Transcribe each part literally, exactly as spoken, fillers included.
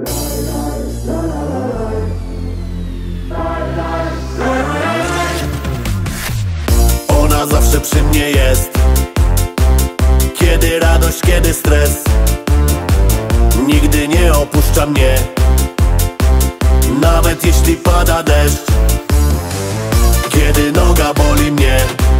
Ona zawsze przy mnie jest, kiedy radość, kiedy stres. Nigdy nie opuszcza mnie, nawet jeśli pada deszcz. Kiedy noga boli mnie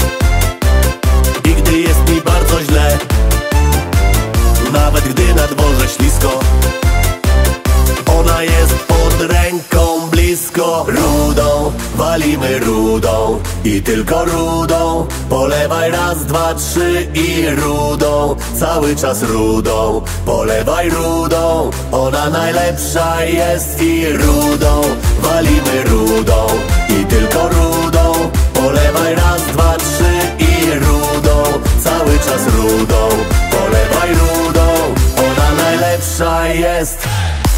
i gdy jest mi bardzo źle, nawet gdy na dworze ślisko, ona jest pod ręką blisko. Rudą, walimy rudą i tylko rudą. Polewaj raz, dwa, trzy i rudą. Cały czas rudą, polewaj rudą. Ona najlepsza jest i rudą. Walimy rudą i tylko rudą. Polewaj raz, dwa, trzy i rudą. Cały czas rudą, polewaj rudą. Ona najlepsza jest.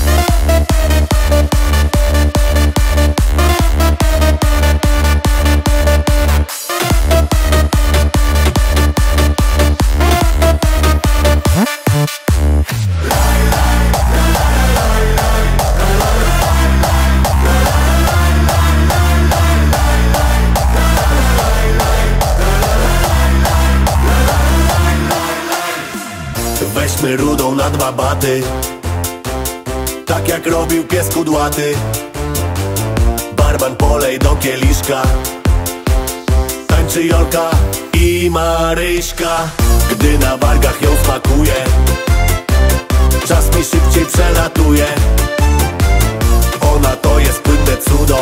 Weźmy rudą na dwa baty, tak jak robił pies kudłaty. Barman polej do kieliszka, tańczy Jolka i Maryśka. Gdy na wargach ją smakuje, czas mi szybciej przelatuje. Ona to jest płynne cudo,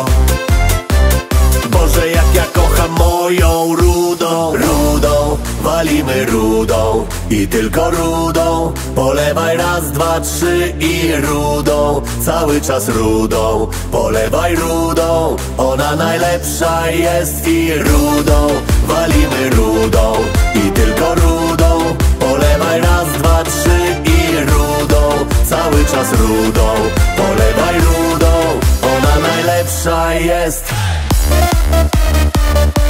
Boże jak ja kocham moją rudą. Rudą, walimy rudą i tylko rudą. Polewaj raz, dwa, trzy i rudą. Cały czas rudą, polewaj rudą. Ona najlepsza jest i rudą. Walimy rudą i tylko rudą. Polewaj raz, dwa, trzy i rudą. Cały czas rudą, polewaj rudą. Ona najlepsza jest.